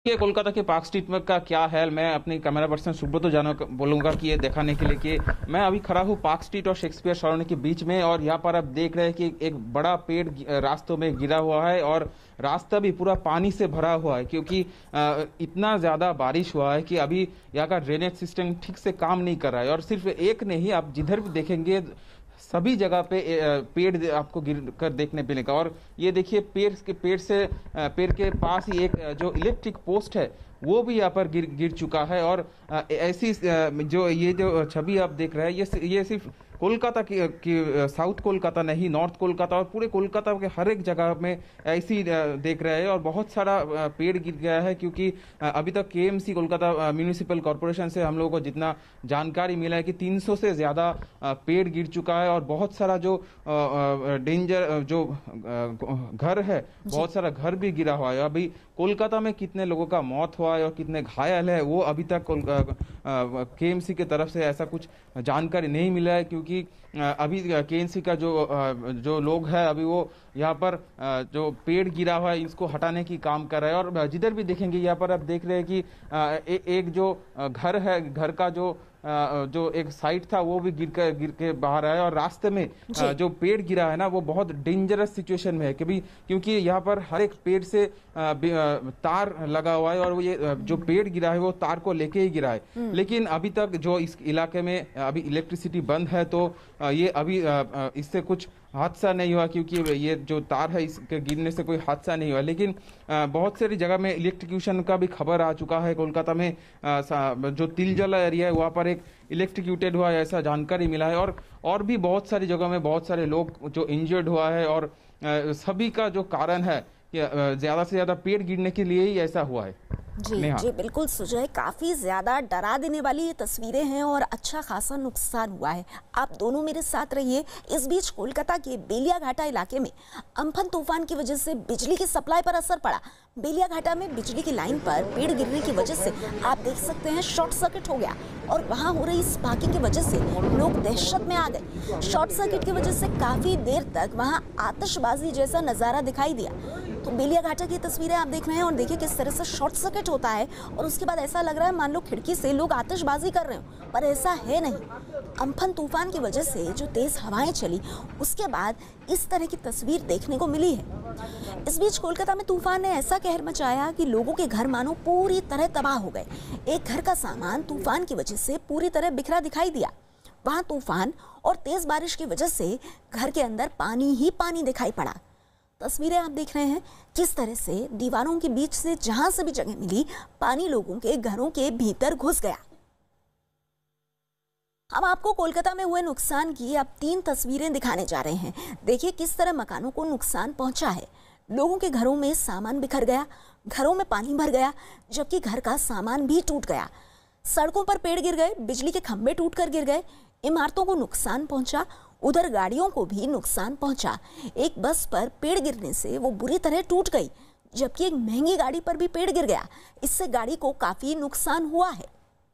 ये कोलकाता के park street में का क्या है, मैं अपनी कैमरा पर्सन सुब्रतो जानो बोलूंगा कि ये दिखाने के लिए कि मैं अभी खड़ा हूँ पार्क स्ट्रीट और शेक्सपियर कॉलोनी के बीच में। और यहाँ पर आप देख रहे हैं कि एक बड़ा पेड़ रास्तों में गिरा हुआ है और रास्ता भी पूरा पानी से भरा हुआ है, क्योंकि इतना ज्यादा बारिश हुआ है कि अभी यहाँ का ड्रेनेज सिस्टम ठीक से काम नहीं कर रहा है। और सिर्फ एक नहीं, आप जिधर भी देखेंगे सभी जगह पे पेड़ आपको गिर कर देखने मिलेगा। और ये देखिए पेड़ के पास ही एक जो इलेक्ट्रिक पोस्ट है वो भी यहाँ पर गिर चुका है। और ऐसी जो छवि आप देख रहे हैं ये सिर्फ कोलकाता की साउथ कोलकाता नहीं, नॉर्थ कोलकाता और पूरे कोलकाता के हर एक जगह में ऐसी देख रहे हैं। और बहुत सारा पेड़ गिर गया है, क्योंकि अभी तक केएमसी कोलकाता म्यूनिसिपल कॉरपोरेशन से हम लोगों को जितना जानकारी मिला है कि 300 से ज़्यादा पेड़ गिर चुका है। और बहुत सारा जो डेंजर जो घर है, बहुत सारा घर भी गिरा हुआ है। अभी कोलकाता में कितने लोगों का मौत हुआ है और कितने घायल है वो अभी तक केएमसी की तरफ से ऐसा कुछ जानकारी नहीं मिला है, क्योंकि अभी केएमसी का जो लोग है अभी वो यहाँ पर जो पेड़ गिरा हुआ है इसको हटाने की काम कर रहे हैं। और जिधर भी देखेंगे यहाँ पर आप देख रहे हैं कि एक जो घर है, घर का जो एक साइड था वो भी गिर के बाहर आया। और रास्ते में जो पेड़ गिरा है ना वो बहुत डेंजरस सिचुएशन में है, क्योंकि यहाँ पर हर एक पेड़ से तार लगा हुआ है और वो ये जो पेड़ गिरा है वो तार को लेके ही गिरा है। लेकिन अभी तक जो इस इलाके में अभी इलेक्ट्रिसिटी बंद है, तो ये अभी इससे कुछ हादसा नहीं हुआ, क्योंकि ये जो तार है इसके गिरने से कोई हादसा नहीं हुआ। लेकिन बहुत सारी जगह में इलेक्ट्रिक्यूशन का भी खबर आ चुका है। कोलकाता में जो तिलजला एरिया है वहाँ पर एक इलेक्ट्रिक्यूटेड हुआ है, ऐसा जानकारी मिला है। और भी बहुत सारी जगह में बहुत सारे लोग जो इंजर्ड हुआ है। और सभी का जो कारण है कि ज़्यादा से ज़्यादा पेड़ गिरने के लिए ही ऐसा हुआ है। जी बिल्कुल सुजय, काफी ज्यादा डरा देने वाली ये तस्वीरें हैं और अच्छा खासा नुकसान हुआ है। आप दोनों मेरे साथ रहिए। इस बीच कोलकाता के बेलियाघाटा इलाके में अम्फन तूफान की वजह से बिजली की सप्लाई पर असर पड़ा। बेलियाघाटा में बिजली की लाइन पर पेड़ गिरने की वजह से आप देख सकते हैं शॉर्ट सर्किट हो गया और वहां हो रही स्पार्किंग की वजह से लोग दहशत में आ गए। शॉर्ट सर्किट की वजह से काफी देर तक वहां आतिशबाजी जैसा नजारा दिखाई दिया। तो बेलियाघाटा की तस्वीरें आप देख रहे हैं और देखिए किस तरह से शॉर्ट सर्किट होता है और उसके बाद ऐसा लग रहा है मान लो खिड़की से लोग आतिशबाजी कर रहे हो, पर ऐसा है नहीं। अम्फन तूफान की वजह से जो तेज हवाएं चली उसके बाद इस तरह की तस्वीर देखने को मिली है। इस बीच कोलकाता में तूफान ने ऐसा कहर मचाया कि लोगों के घर मानो पूरी तरह तबाह हो गए। एक घर का सामान तूफान की वजह से पूरी तरह बिखरा दिखाई दिया। वहां तूफान और तेज बारिश की वजह से घर के अंदर पानी ही पानी दिखाई पड़ा। तस्वीरें आप देख रहे हैं किस तरह से दीवारों के बीच से जहां से भी जगह मिली पानी लोगों के घरों के भीतर घुस गया। हम आपको कोलकाता में हुए नुकसान की अब 3 तस्वीरें दिखाने जा रहे हैं। देखिए किस तरह मकानों को नुकसान पहुंचा है। लोगों के घरों में सामान बिखर गया, घरों में पानी भर गया, जबकि घर का सामान भी टूट गया। सड़कों पर पेड़ गिर गए, बिजली के खंभे टूटकर गिर गए, इमारतों को नुकसान पहुंचा, उधर गाड़ियों को भी नुकसान पहुंचा। एक बस पर पेड़ गिरने से वो बुरी तरह टूट गई, जबकि एक महंगी गाड़ी पर भी पेड़ गिर गया। इससे गाड़ी को काफी नुकसान हुआ है।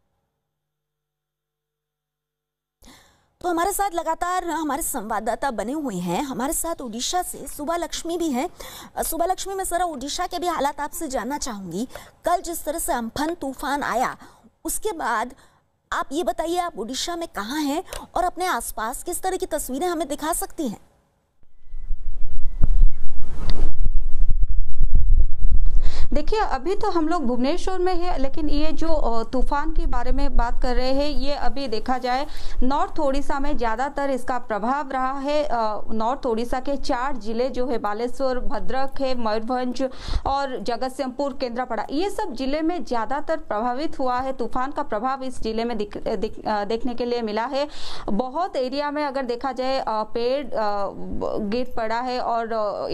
तो हमारे साथ लगातार हमारे संवाददाता बने हुए हैं। हमारे साथ उड़ीसा से सुबह लक्ष्मी भी हैं। सुबह लक्ष्मी, मैं जरा उड़ीसा के भी हालात आपसे जानना चाहूंगी। कल जिस तरह से अम्फन तूफान आया उसके बाद आप ये बताइए, आप उड़ीसा में कहाँ हैं और अपने आसपास किस तरह की तस्वीरें हमें दिखा सकती हैं? देखिए अभी तो हम लोग भुवनेश्वर में है, लेकिन ये जो तूफान के बारे में बात कर रहे हैं ये अभी देखा जाए नॉर्थ ओडिशा में ज़्यादातर इसका प्रभाव रहा है। नॉर्थ ओडिशा के 4 जिले जो है बालेश्वर, भद्रक है, मयूरभंज और जगतसिंहपुर, केंद्रापड़ा, ये सब जिले में ज़्यादातर प्रभावित हुआ है। तूफान का प्रभाव इस जिले में देखने के लिए मिला है। बहुत एरिया में अगर देखा जाए पेड़ गिर पड़ा है और